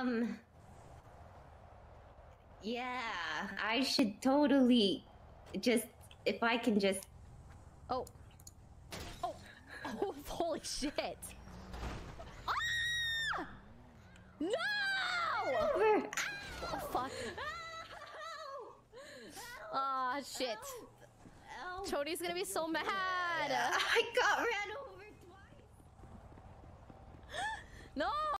Yeah, I should totally just, if I can just... Oh, holy shit. Ah! No! Over. Oh, fuck. Ah, shit. Chody's gonna be so mad. I got ran over twice. No!